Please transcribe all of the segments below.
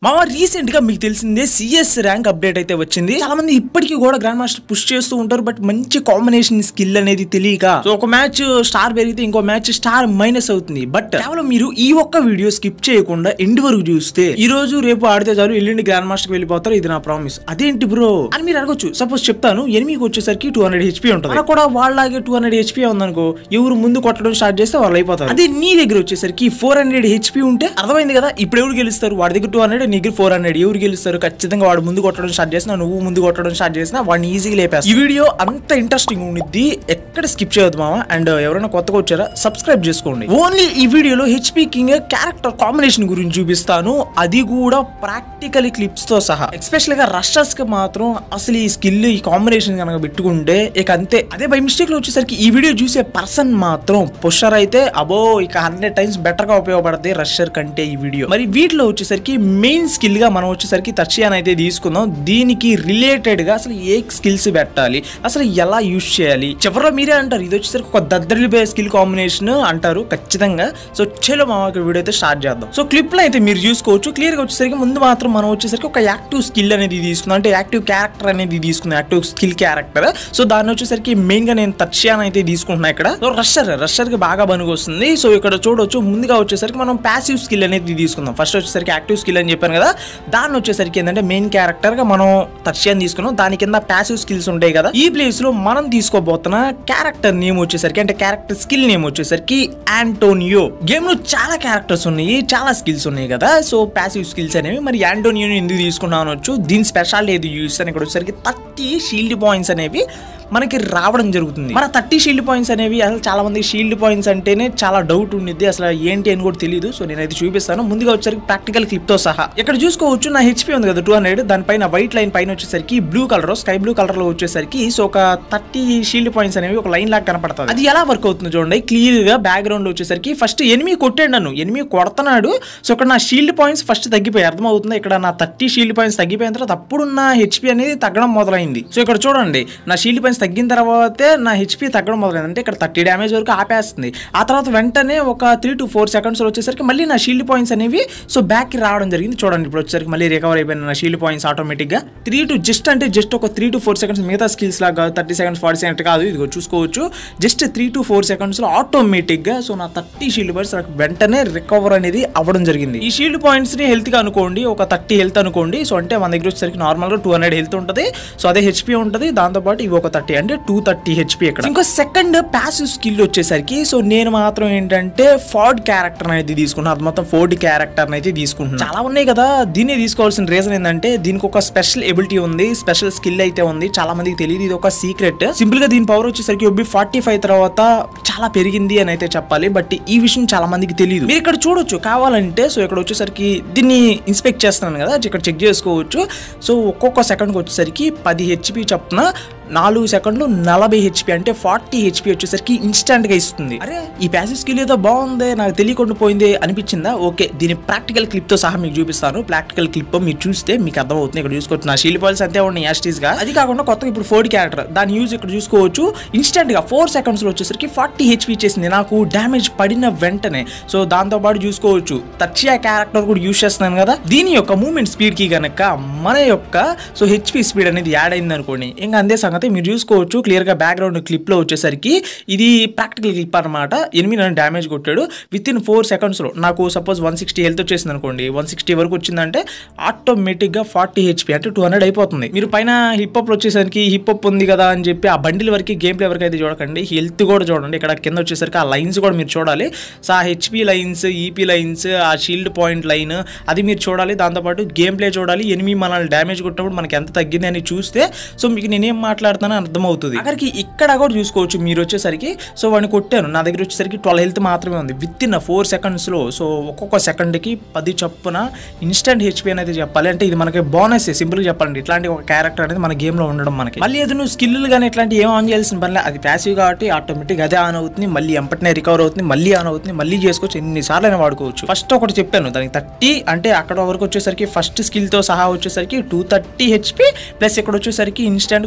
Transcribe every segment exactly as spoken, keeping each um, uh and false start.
మామ రీసెంట్ గా మీకు తెలిసిందే సిఎస్ ర్యాంక్ అప్డేట్ అయితే వచ్చింది. చాలా మంది ఇప్పటికీ కూడా గ్రాండ్ మాస్టర్ పుష్ చేస్తూ ఉంటారు, బట్ మంచి కాంబినేషన్ స్కిల్ అనేది తెలియక సో ఒక మ్యాచ్ స్టార్ పెరిగితే ఇంకో మ్యాచ్ స్టార్ మైనస్ అవుతుంది. బట్ కేవలం మీరు ఈ ఒక్క వీడియో స్కిప్ చేయకుండా ఎండ్ వరకు చూస్తే ఈ రోజు రేపు ఆడితే చాలు ఎల్లుండి గ్రాండ్ మాస్టర్ కి వెళ్ళిపోతారు, ఇది నా ప్రామిస్. అదేంటి బ్రో అని మీరు అడగొచ్చు. సపోజ్ చెప్తాను, ఎనిమికి వచ్చేసరికి టూ హండ్రెడ్ హెచ్పీ ఉంటుంది, అక్కడ కూడా వాళ్ళలాగే టూ హండ్రెడ్ హెచ్పీ ఉందనుకో, ఎవరు ముందు కొట్టడం స్టార్ట్ చేస్తే వాళ్ళు అయిపోతారు. అదే నీ దగ్గర వచ్చేసరికి ఫోర్ హండ్రెడ్ హెచ్పీ ఉంటే అర్థమైంది కదా, ఇప్పుడు ఎవరు గెలుస్తారు? వాడి దగ్గర టూ హండ్రెడ్ నీ దగ్గర ఫోర్ హండ్రెడ్ ఎవరు గెలుస్తారు? ఖచ్చితంగా వాడు ముందు కొట్టడం స్టార్ట్ చేసినా, నువ్వు ముందు కొట్టడం స్టార్ట్ చేసినా వాడిని ఈజీగా లేపేస్తా. ఈ వీడియో అంత ఇంట్రెస్టింగ్ ఉండిద్ది, ఎక్కడ స్కిప్ చేయొద్దు మామ. అండ్ ఎవరైనా కొత్తగా వచ్చారా సబ్స్క్రైబ్ చేసుకోండి. ఓన్లీ ఈ వీడియోలో హెచ్పీ కింగ్ క్యారెక్టర్ కాంబినేషన్ గురించి చూపిస్తాను, అది కూడా ప్రాక్టికల్ క్లిప్స్ తో సహా. ఎస్పెషల్ గా రషర్స్ కి మాత్రం అసలు ఈ స్కిల్ ఈ కాంబినేషన్ కనుక పెట్టుకుంటే ఇక అంతే. అదే బై మిస్టేక్ లో వచ్చేసరికి ఈ వీడియో చూసే పర్సన్ మాత్రం పుషర్ అయితే అబో ఇక హండ్రెడ్ టైమ్స్ బెటర్ గా ఉపయోగపడుతుంది రషర్ కంటే ఈ వీడియో. మరి వీటిలో వచ్చేసరికి మెయిన్ స్కిల్ గా మనం వచ్చేసరికి టర్షియాన్ అయితే తీసుకుందాం. దీనికి రిలేటెడ్ గా అసలు ఏ స్కిల్స్ పెట్టాలి, అసలు ఎలా యూజ్ చేయాలి, చివరిలో మీరే అంటారు ఇది వచ్చేసరికి ఒక దద్దరిపోయే స్కిల్ కాంబినేషన్ అంటారు ఖచ్చితంగా. సో చలో మామ వీడియో అయితే స్టార్ట్ చేద్దాం. సో క్లిప్ లో అయితే మీరు చూసుకోవచ్చు క్లియర్ గా వచ్చేసరికి ముందు మాత్రం మనం వచ్చేసరికి ఒక యాక్టివ్ స్కిల్ అనేది తీసుకుందాం, అంటే యాక్టివ్ క్యారెక్టర్ అనేది తీసుకుందాం, యాక్టివ్ స్కిల్ క్యారెక్టర్. సో దాన్ని వచ్చేసరికి మెయిన్ గా నేను టర్షియాన్ అయితే తీసుకుంటున్నా ఇక్కడ. సో రషర్ రషర్ కి బాగా పనికి వస్తుంది. సో ఇక్కడ చూడొచ్చు ముందుగా వచ్చేసరికి మనం ప్యాసివ్ స్కిల్ అనేది తీసుకుందాం. ఫస్ట్ వచ్చేసరికి యాక్టివ్ స్కిల్ అని చెప్పాను కదా, దాన్ని వచ్చేసరికి ఏంటంటే మెయిన్ క్యారెక్టర్ గా మనం టర్షియాన్ తీసుకున్నాం, దాని కింద ప్యాసివ్ స్కిల్స్ ఉంటాయి కదా. ఈ ప్లేస్ లో మనం తీసుకోబోతున్న క్యారెక్టర్ నేమ్ వచ్చేసరికి అంటే క్యారెక్టర్ స్కిల్ నేమ్ వచ్చేసరికి ఆంటోనియో. గేమ్ లో చాలా క్యారెక్టర్స్ ఉన్నాయి, చాలా స్కిల్స్ ఉన్నాయి కదా. సో ప్యాసివ్ స్కిల్స్ అనేవి మరి ఆంటోనియోని ఎందుకు తీసుకున్నాను అనొచ్చు. దీని స్పెషాలిటీ ఏది యూస్ అని ఇక్కడ వచ్చేసరికి థర్టీ షీల్డ్ పాయింట్స్ అనేవి మనకి రావడం జరుగుతుంది. మన థర్టీ షీల్డ్ పాయింట్స్ అనేవి అసలు చాలా మంది షీల్డ్ పాయింట్స్ అంటేనే చాలా డౌట్ ఉండిద్ది, అసలు ఏంటి అని కూడా తెలియదు. సో నేనైతే చూపిస్తాను ముందుగా వచ్చేసరికి ప్రాక్టికల్ క్లిప్ తో సహా. ఇక్కడ చూసుకోవచ్చు నా హెచ్పీ ఉంది కదా టూ హండ్రెడ్, దానిపైన వైట్ లైన్ పైన వచ్చేసరికి blue colour sky blue colour లో వచ్చేసరికి సో ఒక థర్టీ షీల్డ్ పాయింట్స్ అనేవి ఒక లైన్ లాగా కనపడుతుంది. అది ఎలా వర్క్ అవుతుంది చూడండి క్లియర్ గా. బ్యాక్గ్రౌండ్ లో వచ్చేసరికి ఫస్ట్ ఎనిమిది కొట్టాడు నన్ను, ఎనిమిది కొడుతున్నాడు. సో ఇక్కడ నా షీల్డ్ పాయింట్స్ ఫస్ట్ తగ్గిపోయి అర్థమవుతుంది. ఇక్కడ నా థర్టీ షీల్డ్ పాయింట్స్ తగ్గిపోయిన తర్వాత అప్పుడు నా హెచ్పీ అనేది తగ్గడం మొదలైంది. సో ఇక్కడ చూడండి నా షీల్డ్ పాయింట్స్ తగ్గిన తర్వాతే నా హెచ్పీ తగ్గడం మొదలైంది, అంటే ఇక్కడ థర్టీ డ్యామేజ్ వరకు ఆపేస్తుంది. ఆ తర్వాత వెంటనే ఒక త్రీ టు ఫోర్ సెకండ్స్ వచ్చేసరికి మళ్ళీ నా షీల్డ్ పాయింట్స్ అనేవి సో బ్యాక్ కి రావడం జరిగింది. చూడండి ఇప్పుడు వచ్చేసరికి మళ్ళీ రికవర్ అయిపోయిన నా షీల్డ్ పాయింట్స్ ఆటోమేటిక్ గా. త్రీ టు జస్ట్ అంటే జస్ట్ ఒక త్రీ టు ఫోర్ సెకండ్స్, మిగతా స్కిల్స్ లాగా థర్టీ సెకండ్స్ ఫార్టీ సెకండ్స్ కాదు, ఇదిగో చూసుకోవచ్చు just three to four seconds లో ఆటోమేటిక్ గా సో నా థర్టీ షీల్డ్ పాయింట్స్ వెంటనే రికవర్ అనేది అవ్వడం జరిగింది. ఈ షీల్డ్ పాయింట్స్ ని హెల్త్ గా అనుకోండి, ఒక థర్టీ హెల్త్ అనుకోండి. సో అంటే మన దగ్గర వచ్చేసరికి నార్మల్ గా టూ హండ్రెడ్ హెల్త్ ఉంటుంది, సో అదే హెచ్పీ ఉంటుంది, దాంతో పాటు ఇవి ఒక థర్టీ అంటే టూ థర్టీ హెచ్పీ. ఇక్కడ ఇంకో సెకండ్ ప్యాసివ్ స్కిల్ వచ్చేసరికి సో నేను మాత్రం ఏంటంటే ఫోర్డ్ క్యారెక్టర్ అనేది తీసుకున్నాను, అది మొత్తం ఫోర్డ్ క్యారెక్టర్ అయితే తీసుకుంటున్నాను. చాలా ఉన్నాయి కదా, దీన్ని తీసుకోవాల్సిన రీజన్ ఏంటంటే దీనికి ఒక స్పెషల్ ఎబిలిటీ ఉంది, స్పెషల్ స్కిల్ అయితే ఉంది, చాలా మందికి తెలియదు, ఇది ఒక సీక్రెట్. సింపుల్ గా దీని పవర్ వచ్చేసరికి ఒబ్బి ఫార్టీ ఫైవ్ తర్వాత చాలా పెరిగింది అని అయితే చెప్పాలి, బట్ ఈ విషయం చాలా మందికి తెలియదు. మీరు ఇక్కడ చూడొచ్చు కావాలంటే. సో ఇక్కడ వచ్చేసరికి దీన్ని ఇన్స్పెక్ట్ చేస్తున్నాను కదా, ఇక్కడ చెక్ చేసుకోవచ్చు. సో ఒక్కొక్క సెకండ్కి వచ్చేసరికి పది హెచ్పీ చొప్పున నాలుగు సెకండ్లు నలభై హెచ్పీ అంటే ఫార్టీ హెచ్పీ వచ్చేసరికి ఇన్స్టెంట్ గా ఇస్తుంది. అరే ఈ ప్యాసివ్ స్కిల్ ఏదో బాగుంది, నాకు తెలియకుండా పోయింది అనిపించిందా? ఓకే, దీని ప్రాక్టికల్ క్లిప్ తో సహా మీకు చూపిస్తాను. ప్రాక్టికల్ క్లిప్ మీరు చూస్తే మీకు అర్థమవుతుంది. ఇక్కడ చూసుకోవచ్చు నా షీల్డ్ పాయింట్స్ అంతే ఉన్నాయి యాస్టీస్ గా. అది కాకుండా కొత్తగా ఇప్పుడు ఫోర్డ్ క్యారెక్టర్ దాని యూజ్ ఇక్కడ చూసుకోవచ్చు. ఇన్స్టెంట్ గా ఫోర్ సెకండ్స్ లో వచ్చేసరికి ఫార్టీ హెచ్పీ ఇచ్చేసింది నాకు డ్యామేజ్ పడిన వెంటనే. సో దాంతో పాటు చూసుకోవచ్చు టర్షియా క్యారెక్టర్ కూడా యూజ్ చేస్తున్నాను కదా, దీని యొక్క మూవ్మెంట్ స్పీడ్ కి కనుక మన యొక్క సో హెచ్పీ స్పీడ్ అనేది యాడ్ అయింది అనుకోండి, ఇంకా అంతే సంగతి. మీరు చూసుకోవచ్చు క్లియర్ గా బ్యాక్గ్రౌండ్ క్లిప్ లో వచ్చేసరికి ఇది ప్రాక్టికల్ క్లిప్ అనమాట. ఎనిమిది నన్ను డ్యామేజ్ కొట్టాడు విత్ ఇన్ ఫోర్ సెకండ్స్ లో. నాకు సపోజ్ వన్ సిక్స్టీ హెల్త్ వచ్చేసింది అనుకోండి, వన్ సిక్స్టీ వరకు వచ్చిందంటే ఆటోమేటిక్ గా ఫార్టీ హెచ్పీ అంటే టూ హండ్రెడ్ అయిపోతుంది. మీరు పైన హిప్ అప్ వచ్చేసరికి హిప్ అప్ ఉంది కదా అని చెప్పి ఆ బండిల్ వరకు గేమ్ ప్లే వరకు అయితే చూడకండి, హెల్త్ కూడా చూడండి. ఇక్కడ కింద వచ్చేసరికి ఆ లైన్స్ కూడా మీరు చూడాలి. సో ఆ హెచ్పీ లైన్స్, ఈపీ లైన్స్, ఆ షీల్డ్ పాయింట్ లైన్ అది మీరు చూడాలి. దాంతోపాటు గేమ్ ప్లే చూడాలి. ఎనిమిది మనల్ని డ్యామేజ్ కొట్టినప్పుడు మనకి ఎంత తగ్గింది అని చూస్తే సో మీకు నేనేం మాట్లాడుతానో అర్థమవుతుంది. అక్కడికి ఇక్కడ కూడా చూసుకోవచ్చు మీరు వచ్చేసరికి. సో వాడిని కొట్టాను, నా దగ్గర వచ్చేసరికి ట్వెల్వ్ హెల్త్ మాత్రమే ఉంది విత్ ఇన్ ఫోర్ సెకండ్స్ లో. సో ఒక్కొక్క సెకండ్ కి పది చొప్పున ఇన్స్టెంట్ హెచ్పీ అనేది చెప్పాలి, అంటే ఇది మనకి బోనస్. సింపుల్ గా చెప్పాలండి, ఇట్లాంటి ఒక క్యారెక్టర్ అనేది మన గేమ్ లో ఉండడం మనకి. మళ్ళీ ఏదో నువ్వు స్కిల్ కానీ ఇట్లాంటి ఏం ఆన్ చేయాల్సిన పని, అది ప్యాసివ్ కాబట్టి ఆటోమేటిక్ అదే ఆన్ అవుతుంది, మళ్ళీ ఎంపటినే రికవర్ అవుతుంది, మళ్ళీ ఆన్ అవుతుంది, మళ్ళీ చేసుకోవచ్చు, ఎన్నిసార్లు అయినా వాడుకోవచ్చు. ఫస్ట్ ఒకటి చెప్పాను దానికి థర్టీ అంటే అక్కడ వరకు వచ్చేసరికి ఫస్ట్ స్కిల్ తో సహా వచ్చేసరికి టూ థర్టీ హెచ్పీ ప్లస్ ఇక్కడ వచ్చేసరికి ఇన్స్టెంట్ ఒక ఫార్టీ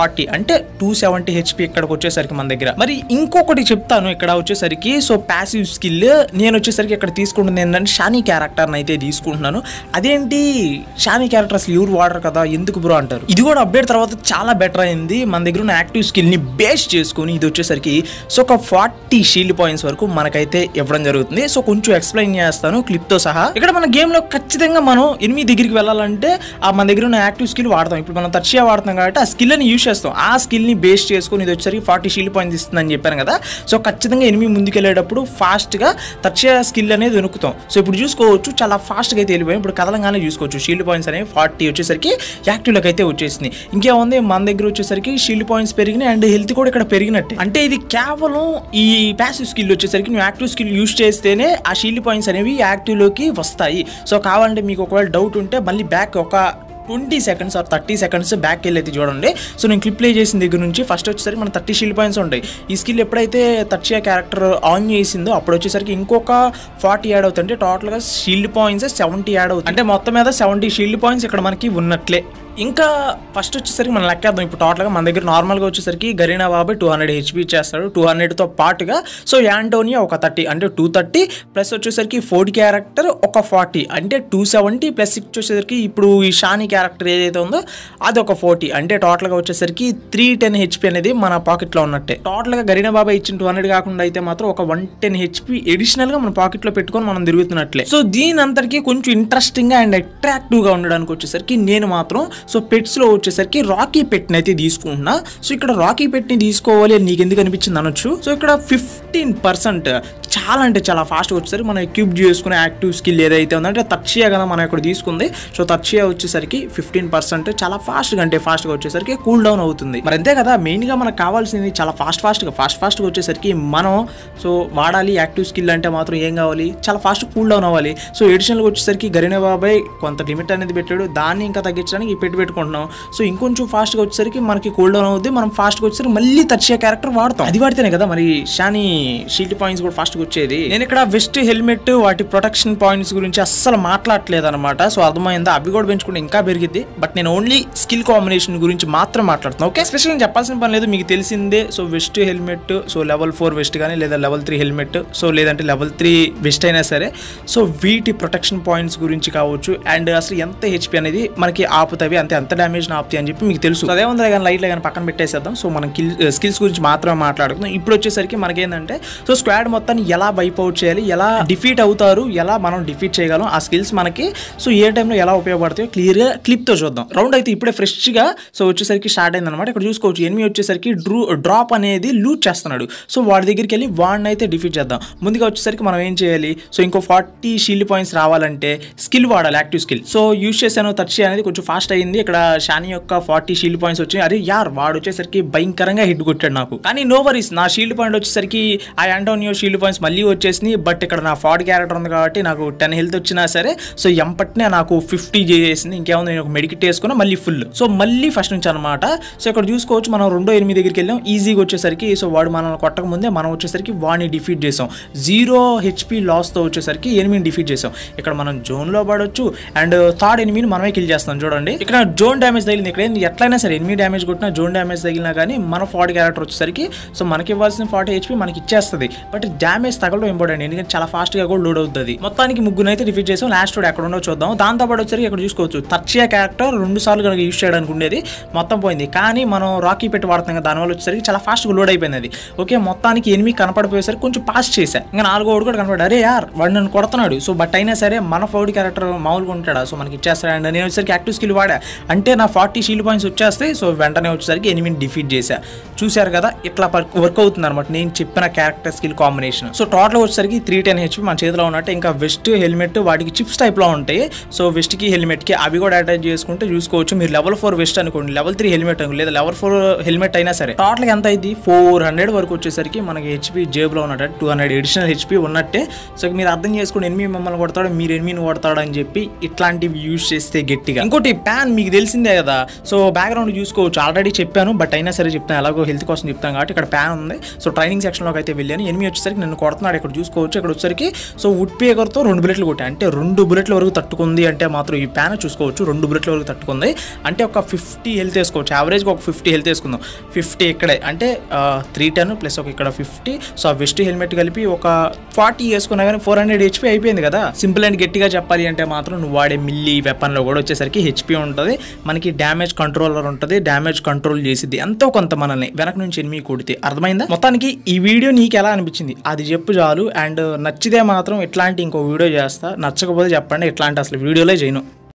ఫార్టీ అంటే టూ సెవెంటీ హెచ్పి ఇక్కడికి వచ్చేసరికి మన దగ్గర. మరి ఇంకొకటి చెప్తాను ఇక్కడ వచ్చేసరికి, సో ప్యాసివ్ స్కిల్ నేను వచ్చేసరికి ఇక్కడ తీసుకుంటుంది ఏంటంటే షానీ క్యారెక్టర్ని అయితే తీసుకుంటున్నాను. అదేంటి షానీ క్యారెక్టర్ అసలు ఎవరు వాడరు కదా ఎందుకు బ్రో అంటారు. ఇది కూడా అప్డేట్ తర్వాత చాలా బెటర్ అయింది. మన దగ్గర ఉన్న యాక్టివ్ స్కిల్ ని బేస్ చేసుకుని ఇది వచ్చేసరికి సో ఒక ఫార్టీ షీల్డ్ పాయింట్స్ వరకు మనకైతే ఇవ్వడం జరుగుతుంది. సో కొంచెం ఎక్స్ప్లెయిన్ చేస్తాను క్లిప్ తో సహా. ఇక్కడ మన గేమ్ లో ఖచ్చితంగా మనం ఎనిమిది దగ్గరికి వెళ్ళాలంటే ఆ మన దగ్గర ఉన్న యాక్టివ్ స్కిల్ వాడతాం. ఇప్పుడు మనం తర్షియా వాడుతాం కాబట్టి ఆ స్కిల్ ని యూజ్ చేస్తాం. ఆ స్కిల్ ని బేస్ చేసుకుని ఇది వచ్చేసరికి ఫార్టీ షీల్డ్ పాయింట్స్ ఇస్తుందని చెప్పాను కదా. సో ఖచ్చితంగా ఎనిమిది ముందుకు వెళ్ళేటప్పుడు ఫాస్ట్ గా తర్షియా స్కిల్ అనేది వెనుకుతాం. సో ఇప్పుడు చూసుకోవచ్చు చాలా ఫాస్ట్ గా అయితే వెళ్ళిపోయాం. ఇప్పుడు కదలంగానే చూసుకోవచ్చు షీల్డ్ పాయింట్స్ అనేవి ఫార్టీ వచ్చేసరికి యాక్టివ్ లకు అయితే వచ్చేసింది. ఇంకేముంది మన దగ్గర వచ్చేసరికి షీల్డ్ పాయింట్స్ పెరిగినాయి అండ్ హెల్త్ కూడా ఇక్కడ పెరిగినట్టే. అంటే ఇది కేవలం ఈ ప్యాసివ్ స్కిల్ వచ్చేసరికి నువ్వు యాక్టివ్ స్కిల్ యూజ్ చేస్తేనే ఆ షీల్డ్ పాయింట్స్ అనేవి యాక్టివ్ లోకి వస్తాయి. సో కావాలంటే మీకు ఒకవేళ డౌట్ ఉంటే మళ్ళీ బ్యాక్ ఒక twenty seconds or thirty seconds back వెళ్ళి అయితే చూడండి. సో నేను క్లిప్ ప్లే చేసిన దగ్గర నుంచి ఫస్ట్ వచ్చేసరికి మన థర్టీ షీల్డ్ పాయింట్స్ ఉంటాయి. ఈ స్కిల్ ఎప్పుడైతే తర్షియా క్యారెక్టర్ ఆన్ చేసిందో అప్పుడు వచ్చేసరికి ఇంకొక ఫార్టీ యాడ్ అవుతుంది. టోటల్గా షీల్డ్ పాయింట్స్ సెవెంటీ యాడ్ అవుతుంది. అంటే మొత్తం మీద సెవెంటీ షీల్డ్ పాయింట్స్ ఇక్కడ మనకి ఉన్నట్లే. ఇంకా ఫస్ట్ వచ్చేసరికి మనం లెక్కేద్దాం. ఇప్పుడు టోటల్గా మన దగ్గర నార్మల్గా వచ్చేసరికి గరీనా బాబాయ్ టూ హండ్రెడ్ హెచ్పి చేస్తాడు. టూ హండ్రెడ్తో పాటుగా సో యాంటోనియా ఒక థర్టీ అంటే టూ థర్టీ ప్లస్ వచ్చేసరికి ఫోర్డ్ క్యారెక్టర్ ఒక ఫార్టీ అంటే టూ సెవెంటీ ప్లస్ వచ్చేసరికి ఇప్పుడు ఈ షానీ క్యారెక్టర్ ఏదైతే ఉందో అది ఒక ఫార్టీ అంటే టోటల్గా వచ్చేసరికి త్రీ టెన్ హెచ్పి అనేది మన పాకెట్లో ఉన్నట్టే. టోటల్గా గరీనా బాబాయ్ ఇచ్చిన టూ హండ్రెడ్ కాకుండా అయితే మాత్రం ఒక వన్ టెన్ హెచ్పి ఎడిషనల్గా మన పాకెట్లో పెట్టుకొని మనం తిరుగుతున్నట్లే. సో దీని అంతటికీ కొంచెం ఇంట్రెస్టింగ్గా అండ్ అట్రాక్టివ్గా ఉండడానికి వచ్చేసరికి నేను మాత్రం సో పెట్స్లో వచ్చేసరికి రాకీ పెట్ని అయితే తీసుకుంటున్నా. సో ఇక్కడ రాకీ పెట్ని తీసుకోవాలి అని నీకు ఎందుకు అనిపించింది అనొచ్చు. సో ఇక్కడ ఫిఫ్టీన్ పర్సెంట్ చాలా అంటే చాలా ఫాస్ట్గా వచ్చేసరికి మనం ఎక్విప్ చేసుకునే యాక్టివ్ స్కిల్ ఏదైతే ఉందంటే తర్షియా కదా మనం ఇక్కడ తీసుకుంది. సో తర్షియా వచ్చేసరికి ఫిఫ్టీన్ పర్సెంట్ చాలా ఫాస్ట్గా అంటే ఫాస్ట్గా వచ్చేసరికి కూల్ డౌన్ అవుతుంది. మరి అంతే కదా మెయిన్గా మనకు కావాల్సింది చాలా ఫాస్ట్ ఫాస్ట్గా ఫాస్ట్ ఫాస్ట్గా వచ్చేసరికి మనం సో వాడాలి యాక్టివ్ స్కిల్ అంటే మాత్రం ఏం కావాలి చాలా ఫాస్ట్ కూల్ డౌన్ అవ్వాలి. సో ఎడిషనల్గా వచ్చేసరికి గరీనా బాబాయ్ కొంత లిమిట్ అనేది పెట్టాడు. దాన్ని ఇంకా తగ్గించడానికి ఈ పెట్టి పెట్టుకుంటున్నాం. సో ఇంకొంచెం ఫాస్ట్గా వచ్చేసరికి మనకి కూల్ డౌన్ అవుతుంది. మనం ఫాస్ట్గా వచ్చేసరికి మళ్ళీ తర్షియా క్యారెక్టర్ వాడతాం. అది వాడితేనే కదా మరి షానీ షీల్డ్ పాయింట్స్ కూడా ఫాస్ట్గా వచ్చేది. నేను ఇక్కడ వెస్ట్ హెల్మెట్ వాటి ప్రొటెక్షన్ పాయింట్స్ గురించి అస్సలు మాట్లాడలేదు అనమాట. సో అర్థమైందా అవి కూడా పెంచుకుంటే ఇంకా పెరిగిద్ది. బట్ నేను ఓన్లీ స్కిల్ కాంబినేషన్ గురించి మాత్రం మాట్లాడుతున్నాను. ఓకే స్పెషల్గా చెప్పాల్సిన పని లేదు మీకు తెలిసిందే. So vest helmet so level four vest కానీ లేదా లెవెల్ త్రీ హెల్మెట్ సో లేదంటే లెవెల్ త్రీ వెస్ట్ అయినా సరే సో వీటి ప్రొటెక్షన్ పాయింట్స్ గురించి కావచ్చు అండ్ అసలు ఎంత హెచ్పి అనేది మనకి ఆపుతావి అంతే ఎంత డ్యామేజ్ ఆపుతాయి అని చెప్పి మీకు తెలుసు. అదే ఉందా కానీ లైట్లో కానీ పక్కన పెట్టేసేద్దాం. సో మనం స్కిల్స్ గురించి మాత్రమే మాట్లాడుకుందాం. ఇప్పుడు వచ్చేసరికి మనకేంటంటే సో స్క్వాడ్ మొత్తాన్ని ఎలా వైప్ అవుట్ చేయాలి ఎలా డిఫీట్ అవుతారు ఎలా మనం డిఫీట్ చేయగలం ఆ స్కిల్స్ మనకి సో ఏ టైంలో ఎలా ఉపయోగపడతాయో క్లియర్గా క్లిప్తో చూద్దాం. రౌండ్ అయితే ఇప్పుడే ఫ్రెష్గా సో వచ్చేసరికి స్టార్ట్ అయింది అనమాట. ఇక్కడ చూసుకోవచ్చు ఎనిమి వచ్చేసరికి డ్రూ డ్రాప్ అనేది లూట్ చేస్తున్నాడు. సో వాడి దగ్గరికి వెళ్ళి వాడిని అయితే డిఫీట్ చేద్దాం. ముందుగా వచ్చేసరికి మనం ఏం చేయాలి సో ఇంకో ఫార్టీ షీల్డ్ పాయింట్స్ రావాలంటే స్కిల్ వాడాలి యాక్టివ్ స్కిల్. సో యూజ్ చేశాను తర్షియా అనేది కొంచెం ఫాస్ట్ అయింది. ఇక్కడ షానీ యొక్క ఫార్టీ షీల్డ్ పాయింట్స్ వచ్చాయి. అరే యార్ వాడు వచ్చేసరికి భయంకరంగా హిట్ కొట్టాడు నాకు. కానీ నో వరీస్ నా షీల్డ్ పాయింట్ వచ్చేసరికి ఆ యాంటోనియో షీల్డ్ పాయింట్స్ మళ్ళీ వచ్చేసినాయి. బట్ ఇక్కడ నా ఫార్డ్ క్యారెక్టర్ ఉంది కాబట్టి నాకు టెన్ హెల్త్ వచ్చినా సరే సో ఎంపట్నే నాకు ఫిఫ్టీ చేసేసింది. ఇంకేముంది నేను ఒక మెడికిట్ వేసుకున్నా మళ్ళీ ఫుల్. సో మళ్ళీ ఫస్ట్ నుంచి అనమాట. సో ఇక్కడ చూసుకోవచ్చు మనం రెండో ఎనిమిది దగ్గరికి వెళ్ళాం ఈజీగా వచ్చేసరికి. సో వాడు మనల్ని కొట్టక ముందే మనం వచ్చేసరికి వాడిని డిఫీట్ చేసాం. జీరో హెచ్పి లాస్తో వచ్చేసరికి ఎనిమిది డిఫీట్ చేసాం. ఇక్కడ మనం జోన్లో పడవచ్చు అండ్ థర్డ్ ఎనిమిది మనమే కిల్ చేస్తాం. చూడండి ఇక్కడ జోన్ డ్యామేజ్ తగిలింది. ఇక్కడ ఎట్లయినా సరే ఎనిమిది డ్యామేజ్ కొట్టినా జోన్ డ్యామేజ్ తగిలినా కానీ మన ఫార్టీ క్యారెక్టర్ వచ్చేసరికి సో మనకి ఇవ్వాల్సిన ఫార్టీ హెచ్పి మనకి ఇచ్చేస్తుంది. బట్ డ్యామేజ్ తగలడం ఇంపార్టెంట్ ఎందుకంటే చాలా ఫాస్ట్గా కూడా లోడ్ అవుతుంది. మొత్తానికి ముగ్గురు అయితే డిఫీట్ చేసాం. లాస్ట్ ఎక్కడ ఉండో చూద్దాం. దాంతోపాటు వచ్చేసరికి ఇక్కడ చూసుకోవచ్చు తర్షియా క్యారెక్టర్ రెండు సార్లు కనుక యూజ్ చేయడానికి ఉండేది మొత్తం పోయింది. కానీ మనం రాకీ పెట్టి వాడుతాం కదా దానివల్ల వచ్చేసరికి చాలా ఫాస్ట్గా లోడ్ అయిపోయింది అది. ఓకే మొత్తానికి ఎనిమిది కనపడిపోయేసరికి కొంచెం పాస్ చేశా. ఇంకా నాలుగో వాడు కూడా కనపడ్డా. అరే యార్ వాడు నన్ను కొడుతున్నాడు. సో బట్ అయినా సరే మన ఫౌడ్ క్యారెక్టర్ మామూలుగా ఉంటాడా సో మనకి ఇచ్చేస్తాడు. అండ్ నేను వచ్చేసరికి యాక్టివ్ స్కిల్ వాడా అంటే నా ఫార్టీ షీల్డ్ పాయింట్స్ వచ్చేస్తాయి. సో వెంటనే వచ్చేసరికి ఎనిమిది డిఫీట్ చేశా. చూశారు కదా ఇట్లా వర్క్ అవుతుంది అనమాట నేను చెప్పిన character skill combination. So total వచ్చేసరికి త్రీ టెన్ హెచ్పి మన చేతిలో ఉన్నట్టు. ఇంకా వెస్ట్ హెల్మెట్ వాటికి చిప్స్ టైప్లో ఉంటాయి. సో వెస్ట్కి హెల్మెట్కి అవి కూడా అటాచ్ చేసుకుంటే చూసుకోవచ్చు. మీరు లెవెల్ ఫోర్ వెస్ట్ అనుకోండి లెవెల్ త్రీ హెల్మెట్ అనుకోండి లేదా లెవెల్ ఫోర్ హెల్మెట్ అయినా సరే టోటల్గా ఎంత అయింది ఫోర్ హండ్రెడ్ వరకు వచ్చేసరికి మనకి హెచ్పి జేబులో ఉన్నట్టు టూ హండ్రెడ్ ఎడిషనల్ హెచ్పి ఉన్నట్టే. సో మీరు అర్థం చేసుకుని ఎనిమిది మిమ్మల్ని కొడతాడు మీరు ఎనిమిది కొడతాడు అని చెప్పి ఇట్లాంటివి యూజ్ చేస్తే గట్టిగా. ఇంకోటి ప్యాన్ మీకు తెలిసిందే కదా. సో బ్యాక్గ్రౌండ్ చూసుకోవచ్చు, ఆల్రెడీ చెప్పాను బట్ అయినా సరే చెప్తాను, ఎలాగో హెల్త్ కోసం చెప్తాను కాబట్టి. ఇక్కడ ప్యాన్ ఉంది. సో ట్రైనింగ్ సెక్షన్లోకి అయితే వెళ్ళాను. ఎనిమిది వచ్చేసరికి నన్ను కొడుతున్నాడు, ఇక్కడ చూసుకోవచ్చు. ఇక్కడ వచ్చేసరికి సో వుడ్ పేకర్తో రెండు బుల్లెట్లు కొట్టాను. అంటే రెండు బుల్లెట్ల వరకు తట్టుకుంది అంటే మాత్రం ఈ ప్యాన్ చూసుకోవచ్చు, రెండు బుల్లెట్ల వరకు తట్టుకుంది. అంటే ఒక ఫిఫ్టీ హెల్త్ వేసుకోవచ్చు, యావరేజ్గా ఒక ఫిఫ్టీ హెల్త్ వేసుకుందాం. ఫిఫ్టీ ఇక్కడే అంటే త్రీ టెన్ ప్లస్ ఒక ఇక్కడ ఫిఫ్టీ. సో ఆ వెస్ట్ హెల్మెట్ కలిపి ఒక ఫార్టీ వేసుకున్నా కానీ ఫోర్ హండ్రెడ్ హెచ్పీ అయిపోయింది కదా. సింపుల్ అండ్ గట్టిగా చెప్పాలి అంటే మాత్రం నువ్వు వాడే మిల్లీ వెపన్లో కూడా వచ్చేసరికి హెచ్పీ ఉంటుంది, మనకి డ్యామేజ్ కంట్రోలర్ ఉంటుంది, డ్యామేజ్ కంట్రోల్ చేసిద్ది ఎంతో కొంత మనల్ని వెనక నుంచి ఎనిమిది కొడితే. అర్థమైందా? మొత్తానికి ఈ వీడియో నీకు ఎలా అనిపించింది అది చెప్పు చాలు. అండ్ నచ్చితే మాత్రం ఇట్లాంటి ఇంకో వీడియో చేస్తా, నచ్చకపోతే చెప్పండి, ఇట్లాంటి అసలు వీడియోలే చేయను.